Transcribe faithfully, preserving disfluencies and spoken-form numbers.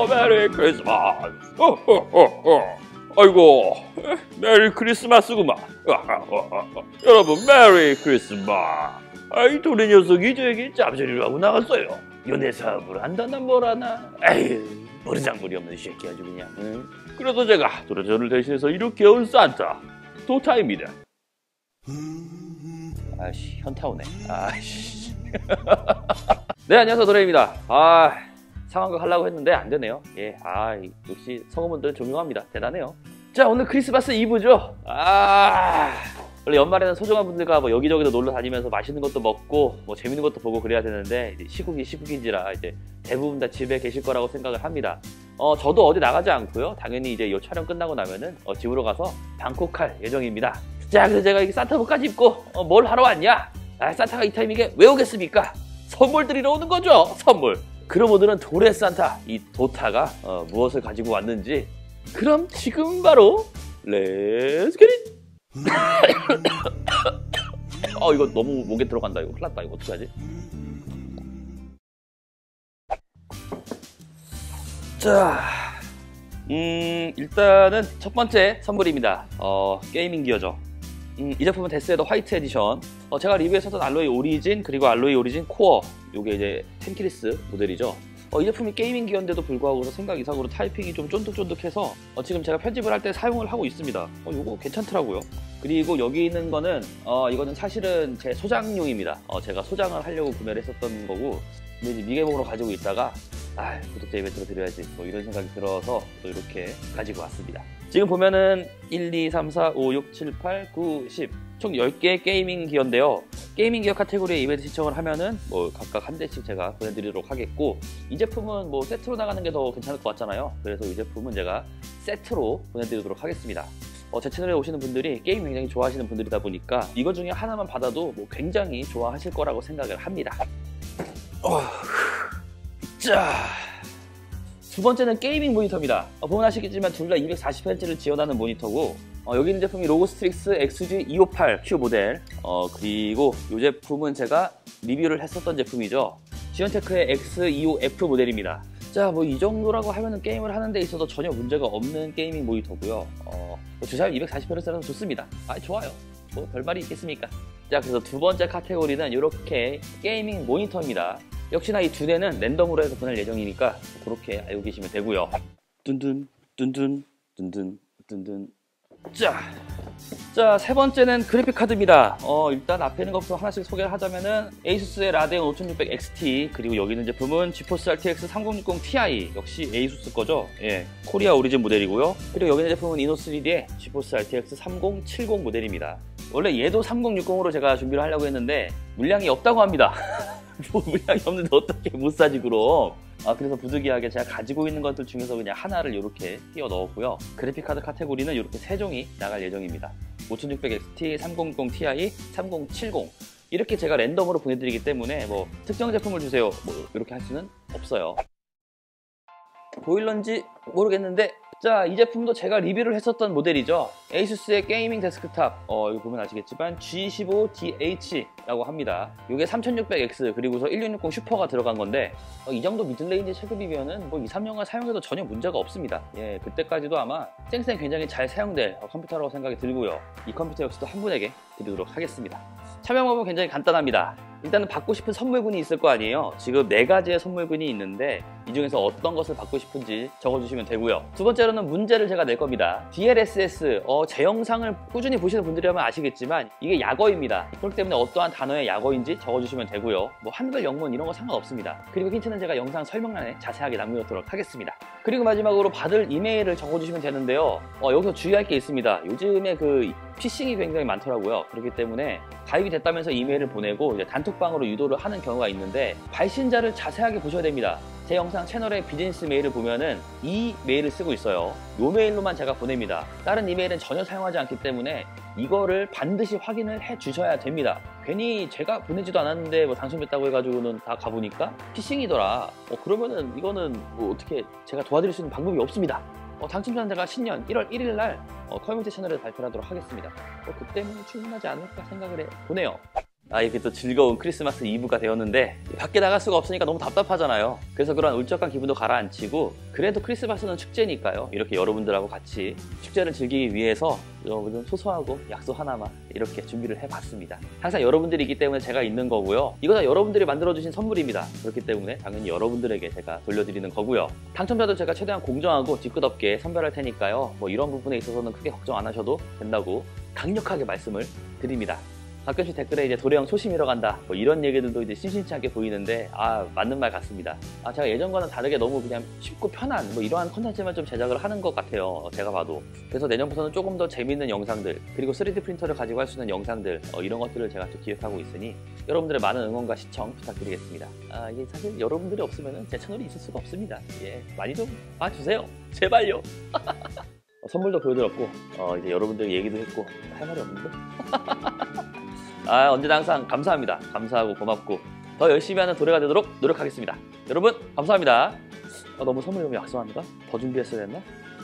어, 메리 크리스마스. 어, 어, 어, 어. 아이고, 메리 크리스마스구만. 여러분, 메리 크리스마스. 아이, 도리 녀석이 저에게 짭소리를 하고 나갔어요. 연애 사업을 한다나 뭐라나. 에휴, 버르장머리 없는 새끼 아주 그냥. 응? 그래서 제가 도레저를 대신해서 이렇게 온 산타 도타입니다. 아씨, 현타 오네. 아씨. 네, 안녕하세요, 도레입니다. 아, 상황극 하려고 했는데 안 되네요. 예, 아, 역시 성우분들 존경합니다. 대단해요. 자, 오늘 크리스마스 이브죠. 아, 원래 연말에는 소중한 분들과 뭐 여기저기도 놀러 다니면서 맛있는 것도 먹고 뭐 재밌는 것도 보고 그래야 되는데 이제 시국이 시국인지라 이제 대부분 다 집에 계실 거라고 생각을 합니다. 어, 저도 어디 나가지 않고요. 당연히 이제 이 촬영 끝나고 나면은 어, 집으로 가서 방콕할 예정입니다. 자, 그래서 제가 이 산타복까지 입고 어, 뭘 하러 왔냐? 아, 산타가 이 타이밍에 왜 오겠습니까? 선물 드리러 오는 거죠, 선물. 그럼 오늘은 도레 산타, 이 도타가 어, 무엇을 가지고 왔는지 그럼 지금 바로 렛츠 겟잇! 어, 이거 너무 목에 들어간다. 이거 큰일 났다. 이거 어떻게 하지? 자, 음, 일단은 첫 번째 선물입니다. 어, 게이밍 기어죠. 음, 이 제품은 데스헤더 화이트 에디션. 어, 제가 리뷰했었던 알로이 오리진 그리고 알로이 오리진 코어, 요게 이제 텐키리스 모델이죠. 어, 이 제품이 게이밍 기어인데도 불구하고 생각 이상으로 타이핑이 좀 쫀득쫀득해서 어, 지금 제가 편집을 할 때 사용을 하고 있습니다. 어, 요거 괜찮더라고요. 그리고 여기 있는 거는 어, 이거는 사실은 제 소장용입니다. 어, 제가 소장을 하려고 구매를 했었던 거고, 근데 이제 미개봉으로 가지고 있다가 아, 구독자 이벤트로 드려야지 뭐 이런 생각이 들어서 또 이렇게 가지고 왔습니다. 지금 보면은 일, 이, 삼, 사, 오, 육, 칠, 팔, 구, 십 총 열 개의 게이밍 기어인데요. 게이밍 기어 카테고리에 이벤트 신청을 하면은 뭐 각각 한 대씩 제가 보내드리도록 하겠고, 이 제품은 뭐 세트로 나가는 게 더 괜찮을 것 같잖아요. 그래서 이 제품은 제가 세트로 보내드리도록 하겠습니다. 어, 제 채널에 오시는 분들이 게임 굉장히 좋아하시는 분들이다 보니까 이거 중에 하나만 받아도 뭐 굉장히 좋아하실 거라고 생각을 합니다. 어, 자, 두 번째는 게이밍 모니터입니다. 어, 보면 아시겠지만 둘 다 이백사십 헤르츠를 지원하는 모니터고, 어, 여기 있는 제품이 로고스트릭스 엑스지 이오팔 큐 모델, 어, 그리고 이 제품은 제가 리뷰를 했었던 제품이죠. 지온테크의 엑스 이오에프 모델입니다. 자, 뭐 이 정도라고 하면은 게임을 하는 데 있어서 전혀 문제가 없는 게이밍 모니터고요. 어, 주사율 이백사십 헤르츠라서 좋습니다. 아, 좋아요. 뭐 별말이 있겠습니까? 자, 그래서 두 번째 카테고리는 이렇게 게이밍 모니터입니다. 역시나 이 두 대는 랜덤으로 해서 보낼 예정이니까 그렇게 알고 계시면 되고요. 뚠뚠 뚠뚠 뚠뚠 뚠뚠. 자, 자, 세 번째는 그래픽 카드입니다. 어, 일단 앞에 있는 것부터 하나씩 소개를 하자면은 에이수스의 라데온 오천육백 엑스티, 그리고 여기 있는 제품은 지포스 알티엑스 삼공육공 티아이, 역시 에이수스 거죠. 예, 코리아 오리진 모델이고요. 그리고 여기 있는 제품은 이노쓰리디의 지포스 알티엑스 삼공칠공 모델입니다. 원래 얘도 삼공육공으로 제가 준비를 하려고 했는데 물량이 없다고 합니다. 뭐 물량이 없는데 어떻게 못 사지 그럼. 아, 그래서 부득이하게 제가 가지고 있는 것들 중에서 그냥 하나를 이렇게 끼워 넣었고요. 그래픽카드 카테고리는 이렇게 세 종이 나갈 예정입니다. 오천육백 엑스티, 삼공육공 티아이, 삼공칠공 이렇게 제가 랜덤으로 보내드리기 때문에 뭐 특정 제품을 주세요 뭐 이렇게 할 수는 없어요. 보일런지 모르겠는데, 자, 이 제품도 제가 리뷰를 했었던 모델이죠. 에이수스의 게이밍 데스크탑, 어, 여기 보면 아시겠지만 지 십오 디에이치라고 합니다. 이게 삼천육백 엑스 그리고서 천육백육십 슈퍼가 들어간 건데, 어, 이 정도 미들레인지 체급이면은 뭐 이, 삼 년간 사용해도 전혀 문제가 없습니다. 예, 그때까지도 아마 쌩쌩 굉장히 잘 사용될 어, 컴퓨터라고 생각이 들고요. 이 컴퓨터 역시도 한 분에게 드리도록 하겠습니다. 참여 방법은 굉장히 간단합니다. 일단은 받고 싶은 선물군이 있을 거 아니에요. 지금 네 가지의 선물군이 있는데 이 중에서 어떤 것을 받고 싶은지 적어주시면 되고요. 두 번째로는 문제를 제가 낼 겁니다. 디엘에스에스, 어, 제 영상을 꾸준히 보시는 분들이라면 아시겠지만 이게 약어입니다. 그렇기 때문에 어떠한 단어의 약어인지 적어주시면 되고요. 뭐 한글, 영문 이런 거 상관없습니다. 그리고 힌트는 제가 영상 설명란에 자세하게 남겨놓도록 하겠습니다. 그리고 마지막으로 받을 이메일을 적어주시면 되는데요. 어, 여기서 주의할 게 있습니다. 요즘에 그 피싱이 굉장히 많더라고요. 그렇기 때문에 가입이 됐다면서 이메일을 보내고 이제 단톡방으로 유도를 하는 경우가 있는데, 발신자를 자세하게 보셔야 됩니다. 제 영상 채널의 비즈니스 메일을 보면은 이 메일을 쓰고 있어요. 이 메일로만 제가 보냅니다. 다른 이메일은 전혀 사용하지 않기 때문에 이거를 반드시 확인을 해 주셔야 됩니다. 괜히 제가 보내지도 않았는데 뭐 당첨됐다고 해가지고는 다 가보니까 피싱이더라. 어, 그러면은 이거는 뭐 어떻게 제가 도와드릴 수 있는 방법이 없습니다. 어, 당첨자는 제가 신년 일월 일일 날 어, 커뮤니티 채널에 발표하도록 하겠습니다. 어, 그때는 충분하지 않을까 생각을 해 보네요. 아, 이렇게 또 즐거운 크리스마스 이브가 되었는데 밖에 나갈 수가 없으니까 너무 답답하잖아요. 그래서 그런 울적한 기분도 가라앉히고 그래도 크리스마스는 축제니까요. 이렇게 여러분들하고 같이 축제를 즐기기 위해서 좀 소소하고 약속 하나만 이렇게 준비를 해봤습니다. 항상 여러분들이기 때문에 제가 있는 거고요. 이거 다 여러분들이 만들어주신 선물입니다. 그렇기 때문에 당연히 여러분들에게 제가 돌려드리는 거고요. 당첨자도 제가 최대한 공정하고 뒤끝없게 선별할 테니까요. 뭐 이런 부분에 있어서는 크게 걱정 안 하셔도 된다고 강력하게 말씀을 드립니다. 가끔씩 댓글에 이제 도래형 초심 잃어간다 뭐 이런 얘기들도 이제 심심치 않게 보이는데 아 맞는 말 같습니다. 아 제가 예전과는 다르게 너무 그냥 쉽고 편한 뭐 이러한 컨텐츠만 좀 제작을 하는 것 같아요. 제가 봐도. 그래서 내년부터는 조금 더 재미있는 영상들 그리고 쓰리디 프린터를 가지고 할 수 있는 영상들 어, 이런 것들을 제가 또 기획하고 있으니 여러분들의 많은 응원과 시청 부탁드리겠습니다. 아 이게 사실 여러분들이 없으면 제 채널이 있을 수가 없습니다. 예 많이 좀 봐주세요. 제발요. 어, 선물도 보여드렸고 어, 이제 여러분들 얘기도 했고 할 말이 없는데. 아, 언제나 항상 감사합니다. 감사하고 고맙고 더 열심히 하는 도래가 되도록 노력하겠습니다. 여러분 감사합니다. 아, 너무 선물이 너무 약소합니다. 더 준비했어야 했나?